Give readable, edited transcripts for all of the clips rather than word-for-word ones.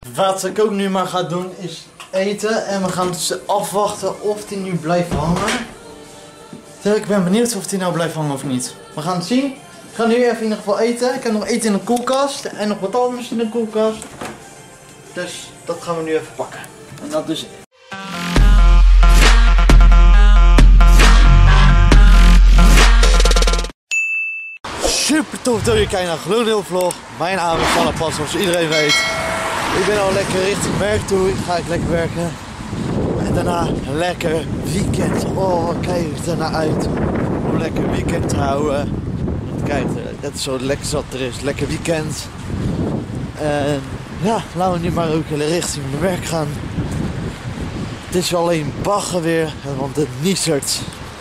Wat ik ook nu maar ga doen is eten en we gaan dus afwachten of die nu blijft hangen. Dus ik ben benieuwd of die nou blijft hangen of niet. We gaan het zien. Ik ga nu even in ieder geval eten. Ik heb nog eten in de koelkast en nog wat anders in de koelkast. Dus dat gaan we nu even pakken. En dat dus... Super tof dat je kijkt naar GloeNul vlog. Mijn naam is Van der Pas, zoals iedereen weet. Ik ben al lekker richting werk toe. Ik ga lekker werken. En daarna een lekker weekend. Oh, kijk ik er naar uit. Om een lekker weekend te houden. Kijk, dat is zo lekker zat er is. Lekker weekend. En ja, laten we nu maar ook richting mijn werk gaan. Het is alleen bagger weer, want het niezert.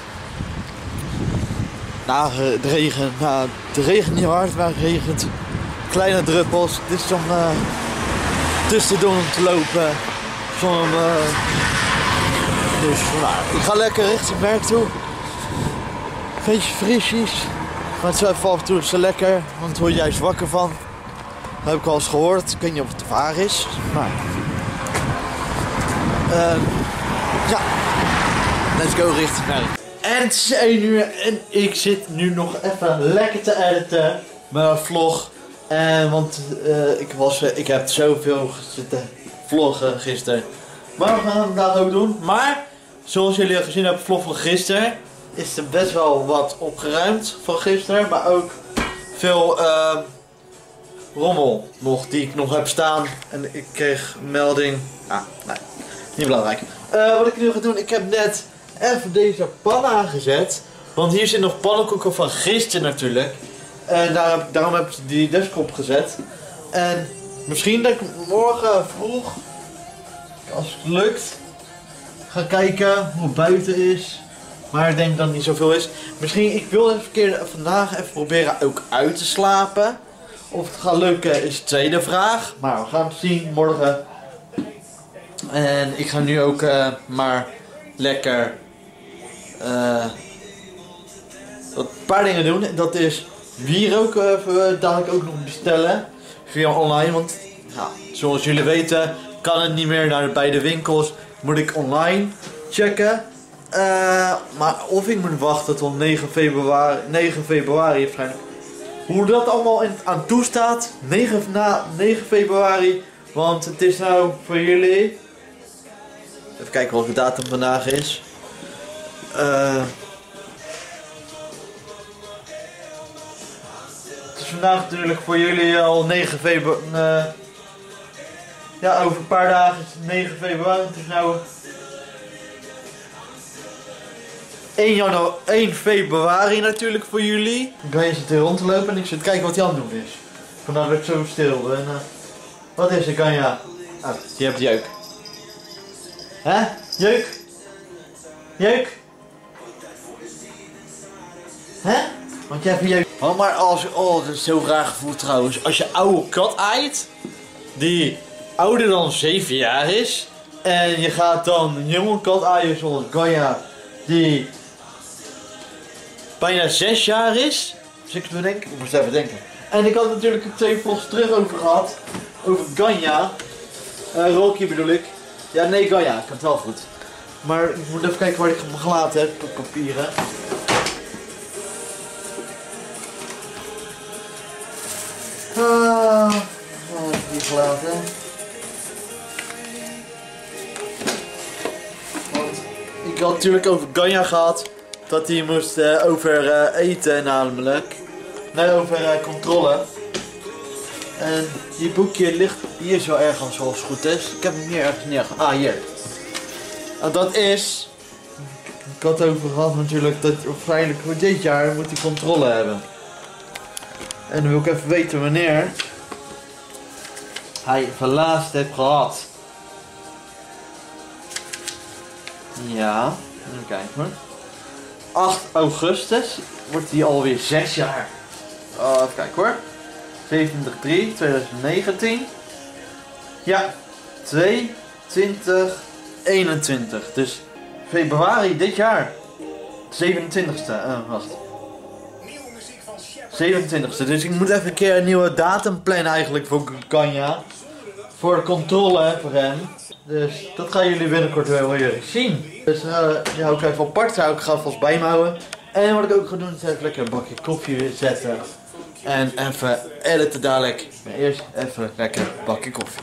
Nou, het regent niet hard, maar het regent. Kleine druppels. Het is om tussendoor om te lopen. Dus nou, ik ga lekker richting werk toe. Beetje frisjes. Maar het is even af en toe zo lekker, want daar word je juist wakker van. Dat heb ik al eens gehoord. Ik weet niet of het waar is. Maar ja, let's go richting werk. En het is 1 uur en ik zit nu nog even lekker te editen. Mijn vlog. Want ik heb zoveel zitten vloggen gisteren. Maar we gaan het vandaag ook doen. Maar zoals jullie al gezien hebben, vlog van gisteren, is er best wel wat opgeruimd van gisteren. Maar ook veel rommel nog die ik nog heb staan. En ik kreeg een melding. Nee, niet belangrijk. Wat ik nu ga doen, ik heb net even deze pan aangezet. Want hier zit nog pannenkoeken van gisteren natuurlijk. En daarom heb ik die desktop gezet. En misschien dat ik morgen vroeg, als het lukt, ga kijken hoe het buiten is. Maar ik denk dat het niet zoveel is. Misschien, ik wil vandaag even proberen ook uit te slapen. Of het gaat lukken is de tweede vraag. Maar we gaan het zien morgen. En ik ga nu ook maar lekker een paar dingen doen. Dat is wierook dadelijk ook nog bestellen via online. Want ja, zoals jullie weten kan het niet meer bij de winkels. Moet ik online checken. Maar of ik moet wachten tot 9 februari waarschijnlijk. Hoe dat allemaal aan toe staat. 9 februari. Want het is nou voor jullie. Even kijken wat de datum vandaag is. Het is vandaag natuurlijk voor jullie al 9 februari. Ja, over een paar dagen is het 9 februari. Het is nou 1 februari natuurlijk voor jullie. Ganja zit hier rond te lopen en ik zit te kijken wat hij aan het doen is. Vandaar dat ik zo stil ben. Wat is er, Ganja? Je hebt jeuk. Hè? Jeuk? Jeuk? Hè? Want jij hebt jeuk. Oh, maar dat is zo raar gevoel trouwens. Als je oude kat aait, die ouder dan 7 jaar is, en je gaat dan een jonge kat aaien zoals Ganja, die bijna 6 jaar is. Dus ik moest even denken. En ik had natuurlijk 2 vlogs terug over gehad. Over Ganja. Rocky bedoel ik. Ja, nee, Ganja. Ik heb het wel goed. Maar ik moet even kijken waar ik hem gelaten heb. Op papieren. Waar heb ik die gelaten? Want ik had natuurlijk over Ganja gehad. Dat hij moest over eten namelijk. Nee, over controle. En die boekje ligt hier zo ergens zoals het goed is. Ik heb hem hier ergens neer. Hier. En dat is... Ik had het over gehad natuurlijk dat waarschijnlijk voor dit jaar moet hij controle hebben. En dan wil ik even weten wanneer hij verlaatst heeft gehad. Ja, even kijken hoor. 8 augustus wordt hij alweer 6 jaar. Even kijken hoor. 27/3/2019. Ja, 2021. Dus februari dit jaar. 27e. Wacht. 27e. Dus ik moet even een keer een nieuwe datum plannen eigenlijk voor Ganja. voor de controle voor hem. Dus dat gaan jullie binnenkort wel zien. Dus die hou ik even apart, zou ik ga vast bij me houden. En wat ik ook ga doen is even lekker een bakje koffie zetten. En even editen dadelijk. Maar eerst even lekker een bakje koffie.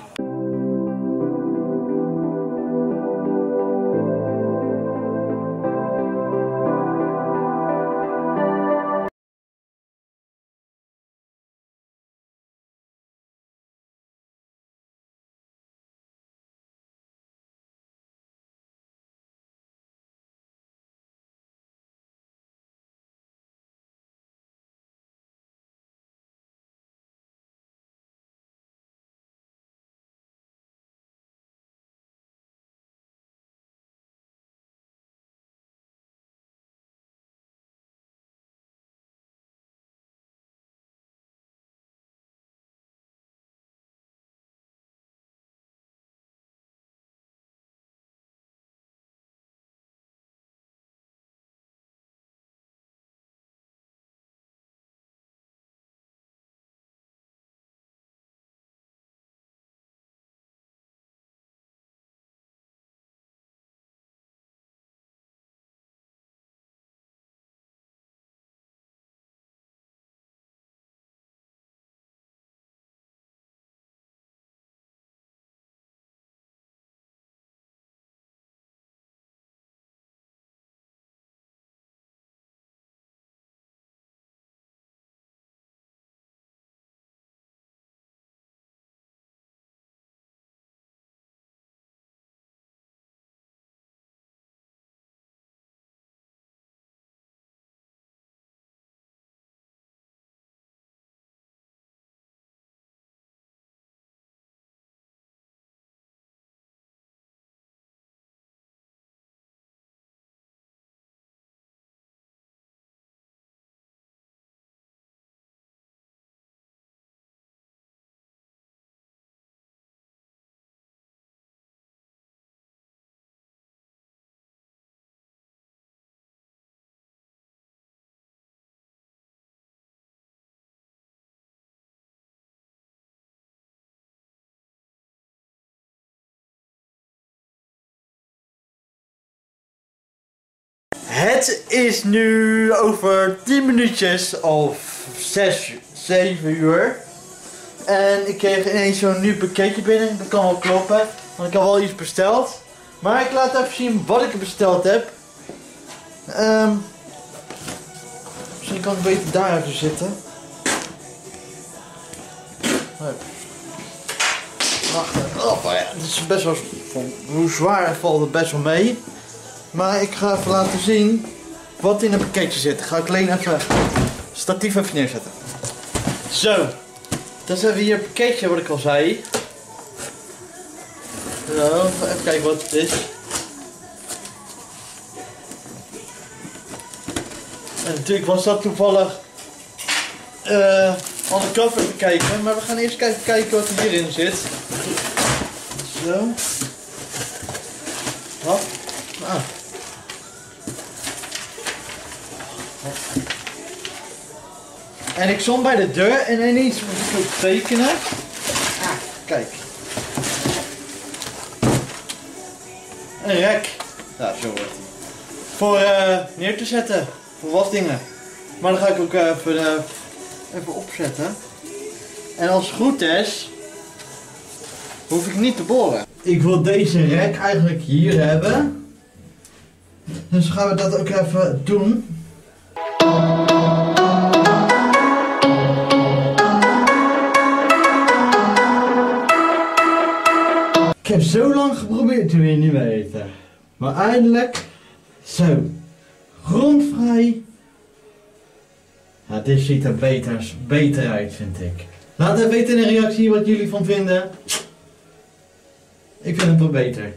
Het is nu over 10 minuutjes of 7 uur. En ik kreeg ineens zo'n nieuw pakketje binnen. Dat kan wel kloppen, want ik had wel iets besteld. Maar ik laat even zien wat ik besteld heb. Misschien kan ik beter daar even zitten. Wacht even. Oh ja, het is best wel, hoe zwaar valt het best wel mee. Maar ik ga even laten zien wat in een pakketje zit. Ga ik alleen even statief even neerzetten. Zo. Dan hebben we hier een pakketje wat ik al zei. Zo, even kijken wat het is. En natuurlijk was dat toevallig aan de cover te kijken. Maar we gaan eerst even kijken wat er hierin zit. Zo. Wat? Ah. En ik stond bij de deur en ineens moest ik ook tekenen. Ah, kijk. Een rek. Ja, zo wordt hij. Voor neer te zetten. Voor wat dingen. Maar dan ga ik ook even opzetten. En als het goed is, hoef ik niet te boren. Ik wil deze rek eigenlijk hier hebben. Dus gaan we dat ook even doen. Ik heb zo lang geprobeerd, wil je niet weten. Maar eindelijk, zo, grondvrij. Ja, dit ziet er beter uit, vind ik. Laat even weten in de reactie wat jullie van vinden. Ik vind het wel beter.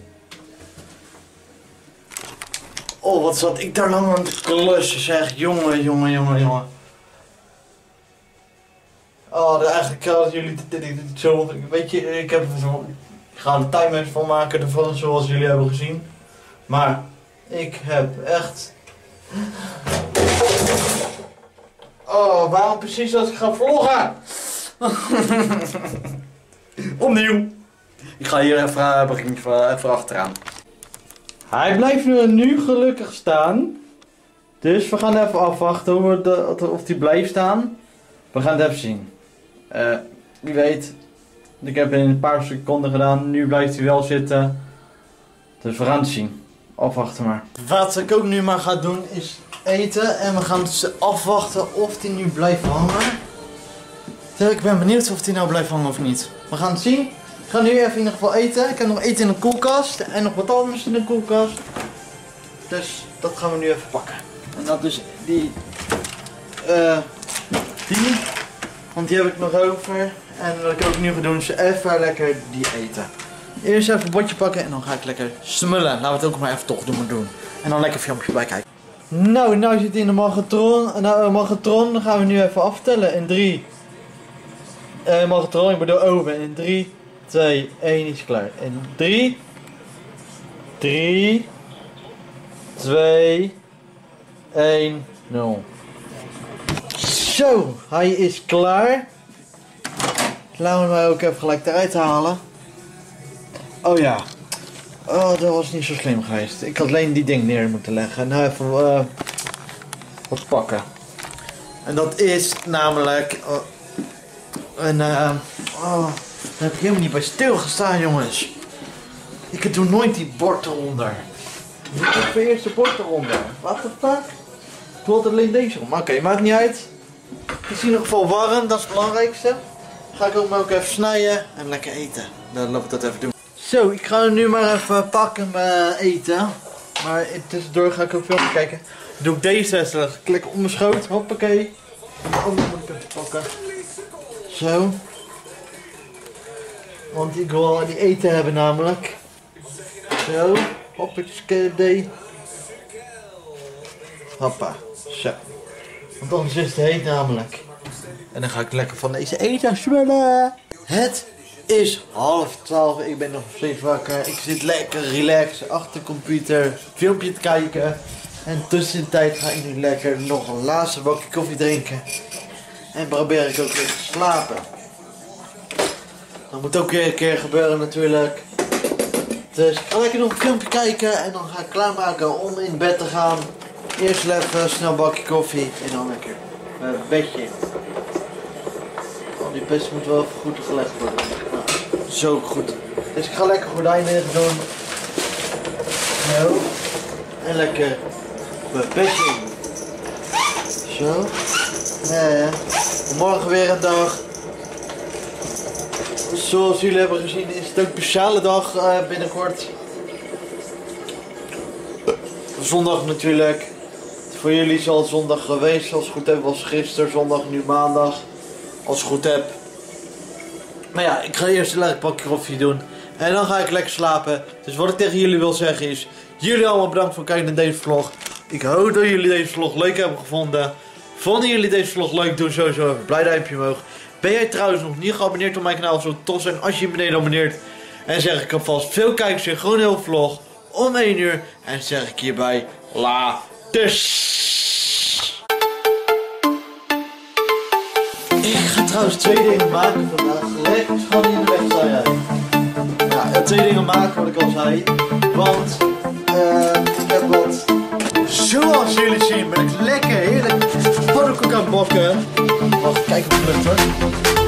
Oh, wat zat ik daar lang aan te klussen, zeg. Jongen. Oh, eigenlijk hadden jullie dit zo. Weet je, ik ga er timer van maken ervan, zoals jullie hebben gezien. Maar ik heb echt. Oh, waarom precies als ik ga vloggen? Opnieuw. Ik ga hier even achteraan. Hij blijft nu gelukkig staan. Dus we gaan even afwachten of hij blijft staan. We gaan het even zien. Wie weet. Ik heb het in een paar seconden gedaan. Nu blijft hij wel zitten. Dus we gaan het zien. Afwachten maar. Wat ik ook nu maar ga doen is eten. En we gaan dus afwachten of hij nu blijft hangen. Ik ben benieuwd of hij nou blijft hangen of niet. We gaan het zien. Ik ga nu even in ieder geval eten. Ik heb nog eten in de koelkast. En nog wat anders in de koelkast. Dus dat gaan we nu even pakken. En dat is die. Want die heb ik nog over. En wat ik ook nu ga doen is even lekker die eten. Eerst even een bordje pakken en dan ga ik lekker smullen. Laten we het ook maar even toch doen. En dan lekker een filmpje bij kijken. Nou zit hij in de magnetron. Dan gaan we nu even aftellen in 3. Magnetron, ik bedoel oven. In 3, 2, 1 is klaar. In 3, 2, 1, 0. Zo, hij is klaar. Laten we hem ook even gelijk eruit halen. Oh ja. Oh, dat was niet zo slim geweest. Ik had alleen die ding neer moeten leggen. Nou even wat pakken. En dat is namelijk... daar heb ik helemaal niet bij stilgestaan, jongens. Ik doe nooit die bord eronder. Ik doe even eerst de bord eronder. What the fuck? Ik wilde alleen deze om. Oké, maakt niet uit. Het is in ieder geval warm, dat is het belangrijkste. Ga ik ook even snijden en lekker eten. Dan laten we dat even doen. Zo, ik ga nu maar even pakken en eten. Maar tussendoor ga ik ook filmpje kijken. Dan doe ik deze, klik op mijn schoot, hoppakee. Oh, dat moet ik even pakken. Zo. Want ik wil al die eten hebben namelijk. Zo, hoppakee. Hoppa, zo. Want anders is het heet namelijk. En dan ga ik lekker van deze eten smullen. Het is 11:30. Ik ben nog steeds wakker. Ik zit lekker relaxed achter de computer. Filmpje te kijken. En tussen de tijd ga ik nu lekker nog een laatste bakje koffie drinken. En probeer ik ook weer te slapen. Dat moet ook weer een keer gebeuren natuurlijk. Dus ik ga lekker nog een filmpje kijken. En dan ga ik klaarmaken om in bed te gaan. Eerst even snel een bakje koffie. En dan lekker bedje. Die pest moet wel even goed gelegd worden. Nou, zo goed. Dus ik ga lekker gordijnen doen. Zo. En lekker mijn bedje in. Zo. Ja. Morgen weer een dag. Zoals jullie hebben gezien is het ook een speciale dag binnenkort. Zondag natuurlijk. Voor jullie is al zondag geweest. Als het goed heb was gisteren zondag, nu maandag. Als ik goed heb. Maar ja, ik ga eerst een lekker pakje koffie doen. En dan ga ik lekker slapen. Dus wat ik tegen jullie wil zeggen is... Jullie allemaal bedankt voor het kijken naar deze vlog. Ik hoop dat jullie deze vlog leuk hebben gevonden. Vonden jullie deze vlog leuk? Doe sowieso even een blij duimpje omhoog. Ben jij trouwens nog niet geabonneerd op mijn kanaal? Zou het tof zijn als je beneden abonneert. En zeg ik alvast veel kijkers in gewoon heel vlog. Om 1 uur. En zeg ik hierbij... Laters. Ik ga trouwens 2 dingen maken vandaag. Lekker gewoon in de weg staan jij. Ja, 2 dingen maken wat ik al zei. Want ik heb wat. Zoals jullie zien ben ik lekker heerlijk pannenkoek aan het bakken. Wacht, kijk op het lucht hoor.